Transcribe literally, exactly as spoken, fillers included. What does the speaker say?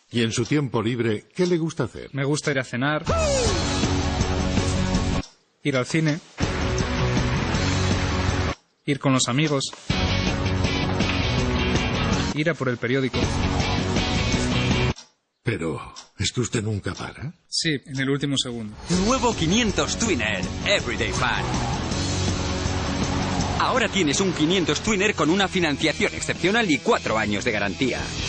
Y en su tiempo libre, ¿qué le gusta hacer? Me gusta ir a cenar, ir al cine, ir con los amigos, ir a por el periódico. Pero, ¿es que usted nunca para? Sí, en el último segundo. Nuevo quinientos Twinner, Everyday Fun. Ahora tienes un quinientos Twinner con una financiación excepcional y cuatro años de garantía.